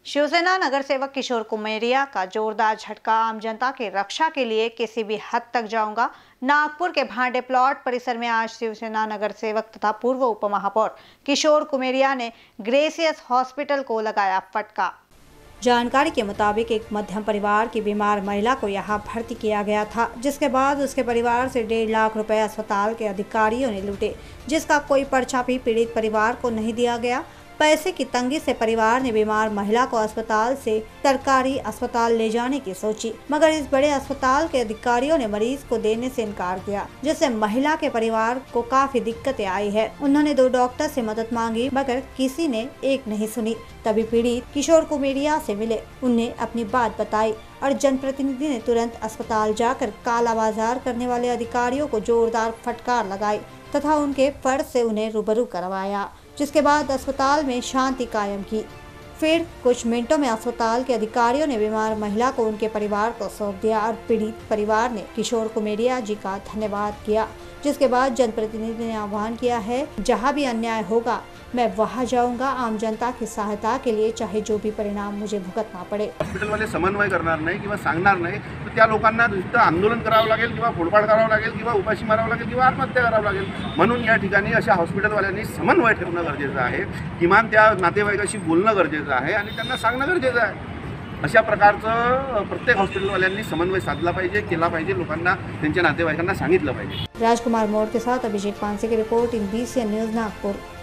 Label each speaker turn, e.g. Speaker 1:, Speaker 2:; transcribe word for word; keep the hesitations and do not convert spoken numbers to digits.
Speaker 1: शिवसेना नगर सेवक किशोर कुमेरिया का जोरदार झटका। आम जनता की रक्षा के लिए किसी भी हद तक जाऊंगा। नागपुर के भांडे प्लॉट परिसर में आज शिवसेना नगर सेवक तथा पूर्व उप महापौर किशोर कुमेरिया ने ग्रेसियस हॉस्पिटल को लगाया फटका। जानकारी के मुताबिक एक मध्यम परिवार की बीमार महिला को यहां भर्ती किया गया था, जिसके बाद उसके परिवार से डेढ़ लाख रुपए अस्पताल के अधिकारियों ने लूटे, जिसका कोई पर्चा भी पीड़ित परिवार को नहीं दिया गया। पैसे की तंगी से परिवार ने बीमार महिला को अस्पताल से सरकारी अस्पताल ले जाने की सोची, मगर इस बड़े अस्पताल के अधिकारियों ने मरीज को देने से इनकार किया, जिससे महिला के परिवार को काफी दिक्कतें आई है। उन्होंने दो डॉक्टर से मदद मांगी, मगर किसी ने एक नहीं सुनी। तभी पीड़ित किशोर कुमेरिया से मिले, उन्हें अपनी बात बताई और जनप्रतिनिधि ने तुरंत अस्पताल जाकर काला बाजार करने वाले अधिकारियों को जोरदार फटकार लगाई तथा उनके फर्ज से उन्हें रूबरू करवाया, जिसके बाद अस्पताल में शांति कायम की। फिर कुछ मिनटों में अस्पताल के अधिकारियों ने बीमार महिला को उनके परिवार को सौंप दिया और पीड़ित परिवार ने किशोर कुमेरिया जी का धन्यवाद किया, जिसके बाद जनप्रतिनिधि ने आह्वान किया है, जहां भी अन्याय होगा मैं वहां जाऊंगा। आम जनता की सहायता के लिए चाहे जो भी परिणाम मुझे भुगतना पड़े।
Speaker 2: हॉस्पिटल वाले समन्वय करणार नाही किंवा सांगणार नाही तर त्या लोकांना नुसतं आंदोलन करावं लागेल किंवा फोडफाड करावं लागेल किंवा उपाशी मारावं लागेल किंवा आत्महत्या करावं लागेल। म्हणून या ठिकाणी अशा हॉस्पिटलवाल्यांनी समन्वय ठेवणं गरजेचं आहे, किमान त्या नातेवाईकाशी बोलणं गरजेचं आहे आणि त्यांना सांगणं गरजेचं आहे। अशा प्रकारचं प्रत्येक हॉस्पिटलवाल्यांनी समन्वय साधला पाहिजे, केला पाहिजे, लोकांना त्यांच्या नातेवाईकांना सांगितलं पाहिजे।
Speaker 1: राजकुमार मोड़ के साथ अभिषेक पानसे की report in B C N news Nagpur.